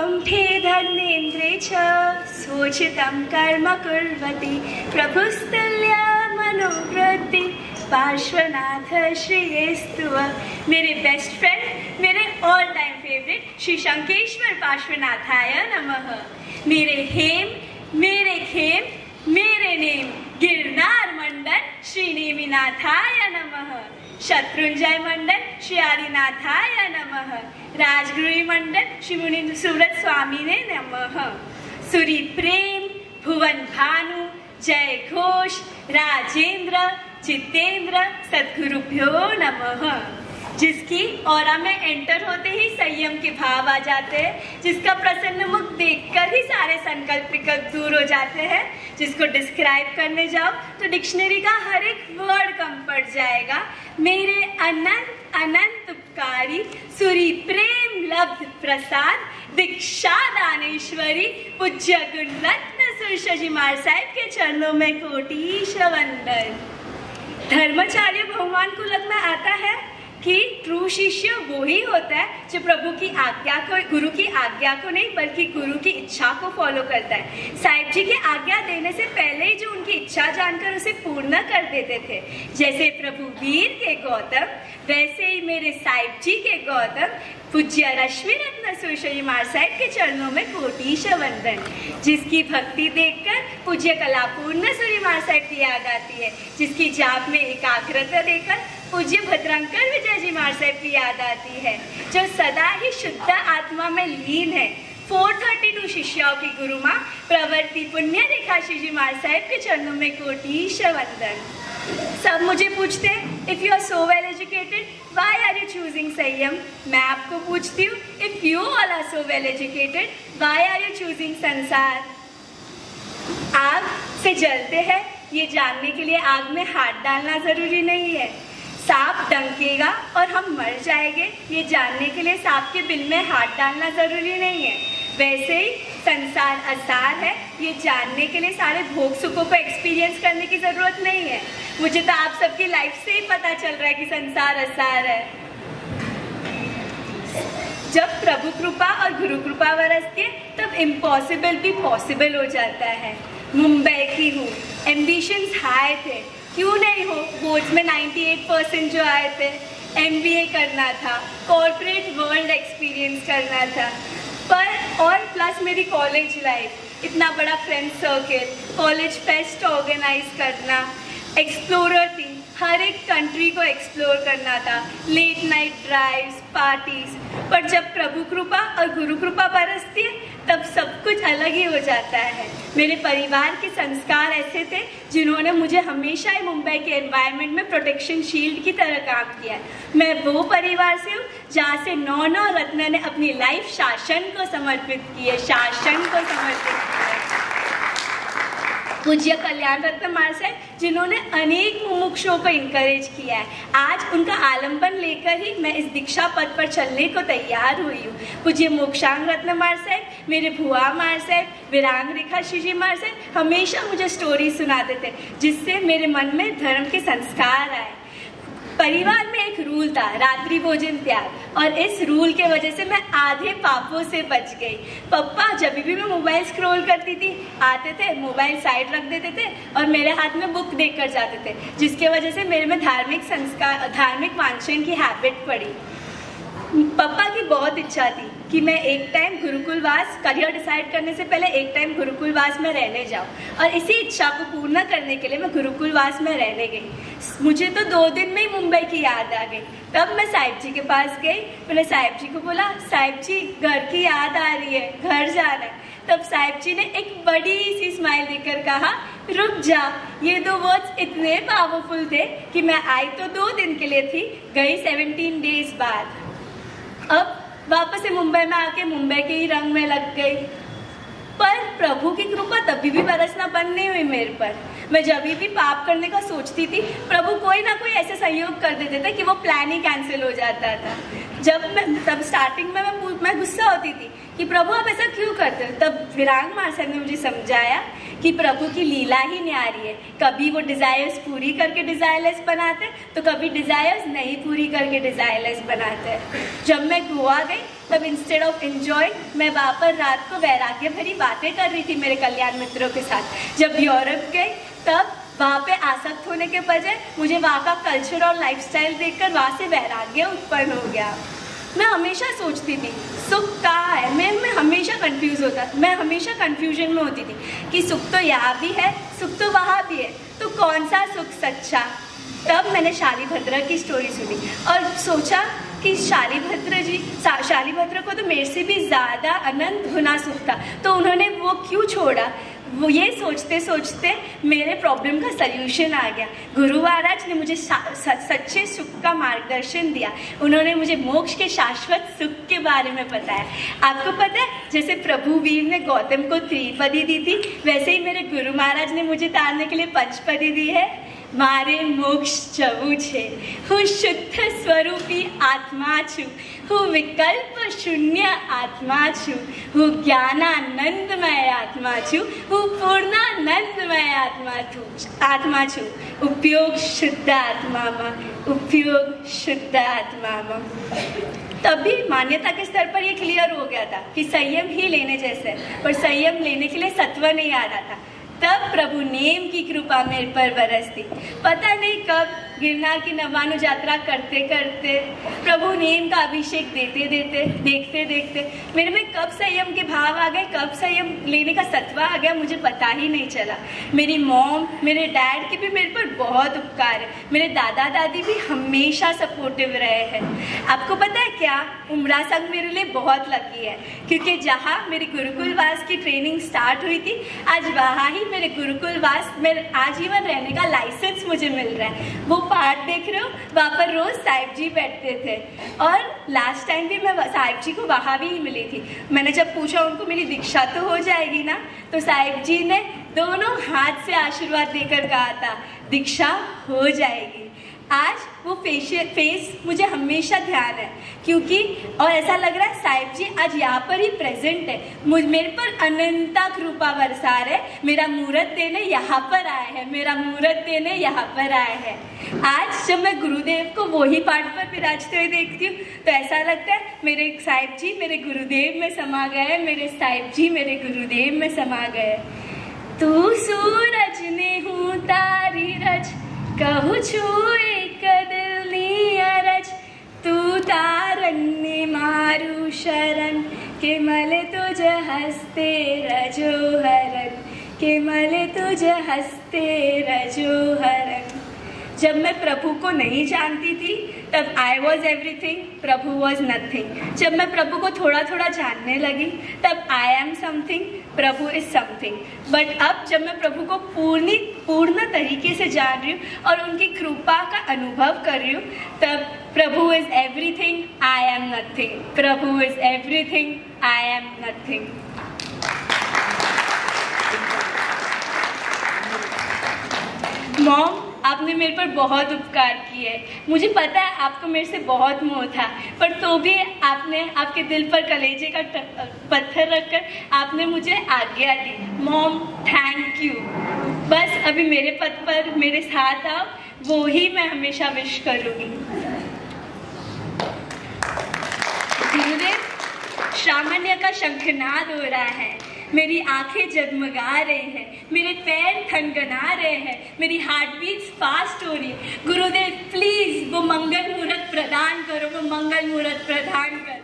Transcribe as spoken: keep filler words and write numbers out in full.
कंठे धर्मेन्द्रे च सोचितं कर्म कुर्वति प्रभुस्तुल्य मनोवृत्ति पार्श्वनाथ श्रीस्तुव। मेरे बेस्ट फ्रेंड, मेरे all time favourite Shri Shankeshwar पार्श्वनाथाय नमः। मेरे हेम, मेरे खेम, मेरे नेम गिरनार मंडल श्री नेमिनाथाय नमः। शत्रुंजय मंडल श्री आदिनाथाय नमः। राजगुरु मंडल श्री मुनि सुव्रत स्वामी ने नमः। सूरी प्रेम, भुवन भानु, जय घोष, राजेंद्र, जितेंद्र सद्गुरुभ्यो नमः। जिसकी ऑरा में एंटर होते ही संयम के भाव आ जाते हैं, जिसका प्रसन्न मुख देखकर ही सारे संकल्प विकल्प दूर हो जाते हैं, जिसको डिस्क्राइब करने जाओ तो डिक्शनरी का हर एक वर्ड कम पड़ जाएगा। मेरे अनंत अनंत उपकारी सूरी प्रेम लब्ध प्रसाद दीक्षा दानेश्वरी पूज्य गुणरत्न सुरशा जी महाराज साहब के चरणों में कोटिश वंदन। धर्माचार्य भगवान को लगना आता है कि ट्रू शिष्य वो ही होता है जो प्रभु की आज्ञा को, गुरु की आज्ञा को नहीं बल्कि गुरु की इच्छा को फॉलो करता है। साहिब जी की आज्ञा देने से पहले ही जो उनकी इच्छा जानकर उसे पूर्ण कर देते थे। जैसे प्रभु वीर के गौतम, वैसे ही मेरे साहिब जी के गौतम पूज्य रश्मि रत्न सुरशरी महाराज साहब के चरणों में कोटिश वंदन। जिसकी भक्ति देखकर पूज्य कलापूर्ण सूरी महाराज साहब की याद आती है, जिसकी जाप में एकाग्रता देकर पूज्य भद्रंकर विजय जी महाराज साहब की याद आती है, जो सदा ही शुद्ध आत्मा में लीन है। चार सौ बत्तीस शिष्यों की गुरु माँ प्रवृत्ति पुण्य रेखा श्री जी महाराज साहब के चरणों में कोटिश वंदन। सब मुझे पूछते हैं, if you are so well educated why are you choosing sanyam. मैं आपको पूछती हूँ, if you all are so well educated why are you choosing sansar. आग से जलते हैं ये जानने के लिए आग में हाथ डालना जरूरी नहीं है। सांप डंकेगा और हम मर जाएंगे ये जानने के लिए सांप के बिल में हाथ डालना जरूरी नहीं है। वैसे ही संसार असार है ये जानने के लिए सारे भोग सुखों को एक्सपीरियंस करने की जरूरत नहीं है। मुझे तो आप सबकी लाइफ से ही पता चल रहा है कि संसार असार है। जब प्रभु कृपा और गुरु कृपा बरसती है तब इम्पॉसिबल भी पॉसिबल हो जाता है। मुंबई की हूँ, एम्बिशंस हाई थे, क्यों नहीं हो। बोर्ड्स में अट्ठानवे परसेंट जो आए थे, एमबीए करना था, कॉर्पोरेट वर्ल्ड एक्सपीरियंस करना था, पर और प्लस मेरी कॉलेज लाइफ, इतना बड़ा friend circle, college fest organise करना, एक्सप्लोरर थी, हर एक कंट्री को एक्सप्लोर करना था, लेट नाइट ड्राइव्स, पार्टीज। पर जब प्रभु कृपा और गुरु कृपा बरसती है तब सब कुछ अलग ही हो जाता है। मेरे परिवार के संस्कार ऐसे थे जिन्होंने मुझे हमेशा ही मुंबई के एनवायरनमेंट में प्रोटेक्शन शील्ड की तरह काम किया है। मैं वो परिवार से हूँ जहाँ से नौ नौ रत्न ने अपनी लाइफ शासन को समर्पित की है, शासन को समर्पित किया है। पूज्य कल्याण रत्न महाराज साहब जिन्होंने अनेक मुमुक्षुओं को इनकरेज किया है, आज उनका आलम्बन लेकर ही मैं इस दीक्षा पद पर चलने को तैयार हुई हूँ। पूज्य मोक्षांग रत्न महाराज साहब, मेरे भुआ महाराज साहब, विरांग रेखा श्री जी महाराज साहब हमेशा मुझे स्टोरी सुनाते थे जिससे मेरे मन में धर्म के संस्कार आए। परिवार में एक रूल था, रात्रि भोजन त्याग, और इस रूल के वजह से मैं आधे पापों से बच गई। पापा जब भी मैं मोबाइल स्क्रॉल करती थी आते थे, मोबाइल साइड रख देते थे और मेरे हाथ में बुक देकर जाते थे, जिसके वजह से मेरे में धार्मिक संस्कार, धार्मिक वांछन की हैबिट पड़ी। पापा की बहुत इच्छा थी कि मैं एक टाइम गुरुकुलवास, करियर डिसाइड करने से पहले एक टाइम गुरुकुलवास में रहने जाऊं, और इसी इच्छा को पूर्ण करने के लिए मैं गुरुकुलवास में रहने गई। मुझे तो दो दिन में ही मुंबई की याद आ गई। तब मैं साहिब जी के पास गई, मैंने साहिब जी को बोला, साहिब जी घर की याद आ रही है, घर जाना है। तब साहिब जी ने एक बड़ी सी स्माइल देकर कहा, रुक जा। ये दो वर्ड्स इतने पावरफुल थे कि मैं आई तो दो दिन के लिए थी, गई सेवनटीन डेज बाद। अब वापस से मुंबई में आके मुंबई के ही रंग में लग गई। पर प्रभु की कृपा तभी भी बरसना बंद नहीं हुई मेरे पर। मैं जब भी पाप करने का सोचती थी, प्रभु कोई ना कोई ऐसे संयोग कर देते थे कि वो प्लान ही कैंसिल हो जाता था। जब मैं तब स्टार्टिंग में मैं मैं गुस्सा होती थी कि प्रभु आप ऐसा क्यों करते हो। तब विरांग मार्शल ने मुझे समझाया कि प्रभु की लीला ही न्यारी है, कभी वो डिजायर्स पूरी करके डिजायरलेस बनाते तो कभी डिजायर्स नहीं पूरी करके डिजायरलेस बनाते। जब मैं गोवा गई तब इंस्टेड ऑफ एंजॉय मैं वहाँ पर रात को वैराग्य भरी बातें कर रही थी मेरे कल्याण मित्रों के साथ। जब यूरोप गई तब वहाँ पे आसक्त होने के बजाय मुझे वहाँ का कल्चर और लाइफस्टाइल देखकर वहाँ से वैराग्य उत्पन्न हो गया। मैं हमेशा सोचती थी सुख कहाँ है, मैं मैं हमेशा कंफ्यूज होता मैं हमेशा कंफ्यूजन में होती थी कि सुख तो यहाँ भी है, सुख तो वहाँ भी है, तो कौन सा सुख सच्चा। तब मैंने शालिभद्र की स्टोरी सुनी और सोचा कि शालिभद्र जी शालिभद्र को तो मेरे से भी ज़्यादा अनंत गुना सुख था, तो उन्होंने वो क्यों छोड़ा। वो ये सोचते सोचते मेरे प्रॉब्लम का सल्यूशन आ गया। गुरु महाराज ने मुझे सच्चे सुख का मार्गदर्शन दिया। उन्होंने मुझे मोक्ष के शाश्वत सुख के बारे में बताया। आपको पता है, जैसे प्रभु वीर ने गौतम को त्रिपदी दी थी, वैसे ही मेरे गुरु महाराज ने मुझे तारने के लिए पंचपदी दी है। मारे मोक्ष जबू छे, हूँ शुद्ध स्वरूपी आत्मा छू, हूँ विकल्प शून्य आत्मा छू, हूँ ज्ञानानंदमय आत्मा छू, हूँ पूर्णानंदमय आत्मा छू आत्मा छू उपयोग शुद्ध आत्मा मा, उपयोग शुद्ध आत्मा मा। तभी मान्यता के स्तर पर यह क्लियर हो गया था कि संयम ही लेने जैसे, पर संयम लेने के लिए सत्व नहीं आ रहा था। तब प्रभु नेम की कृपा मेरे पर बरसती। पता नहीं कब गिरनार की नवानु यात्रा करते करते, प्रभु नेम का अभिषेक देते देते देखते देखते मेरे में कब संयम के भाव आ गए, कब संयम लेने का सत्वा आ गया, मुझे पता ही नहीं चला। मेरी मॉम, मेरे डैड के भी मेरे पर बहुत उपकार है। मेरे दादा दादी भी हमेशा सपोर्टिव रहे हैं। आपको पता है क्या, उमरा संघ मेरे लिए बहुत लकी है, क्योंकि जहाँ मेरी गुरुकुलवास की ट्रेनिंग स्टार्ट हुई थी, आज वहाँ ही मेरे गुरुकुलवास में आजीवन रहने का लाइसेंस मुझे मिल रहा है। वो पार्ट देख रहे हो, वहाँ पर रोज साहिब जी बैठते थे और लास्ट टाइम भी मैं साहिब जी को वहाँ भी मिली थी। मैंने जब पूछा उनको मेरी दीक्षा तो हो जाएगी ना, तो साहिब जी ने दोनों हाथ से आशीर्वाद देकर कहा था दीक्षा हो जाएगी। आज वो फेशियल फेस मुझे हमेशा ध्यान है, क्योंकि और ऐसा लग रहा है साहिब जी आज यहाँ पर ही प्रेजेंट है, मुझ मेरे पर अनंता कृपा बरसा रहे। मेरा मुहूर्त देने यहाँ पर आए हैं, मेरा मुहूर्त देने यहाँ पर आए हैं। आज जब मैं गुरुदेव को वही पाठ पर विराजते हुए देखती हूँ तो ऐसा लगता है मेरे साहिब जी मेरे गुरुदेव में समा गए, मेरे साहिब जी मेरे गुरुदेव में समा गए। तू सूरज ने हूँ तारी रज, कहूँ छू एक दिल नी अरज, तू तारन ने मारू शरण, के मल तुझ हस्ते रजो हरन, के मल तुझ हस्ते रजो हरन। जब मैं प्रभु को नहीं जानती थी तब I was everything, Prabhu was nothing. जब मैं प्रभु को थोड़ा थोड़ा जानने लगी तब I am something, Prabhu is something. But अब जब मैं प्रभु को पूर्ण पूर्ण तरीके से जान रही हूँ और उनकी कृपा का अनुभव कर रही हूँ, तब Prabhu is everything, I am nothing. Prabhu is everything, I am nothing. Mom, आपने मेरे पर बहुत उपकार किए है। मुझे पता है आपको मेरे से बहुत मोह था, पर तो भी आपने आपके दिल पर कलेजे का पत्थर रखकर आपने मुझे आज्ञा दी। Mom, thank you. बस अभी मेरे पद पर मेरे साथ आओ, वो ही मैं हमेशा विश करूँगी। गुरुदेव, सामान्य का शंखनाद हो रहा है, मेरी आंखें जगमगा रहे हैं, मेरे पैर थनगना रहे हैं, मेरी हार्ट बीट्स फास्ट हो रही है। गुरुदेव प्लीज वो मंगल मुहूर्त प्रदान करो, वो मंगल मुहूर्त प्रदान करो।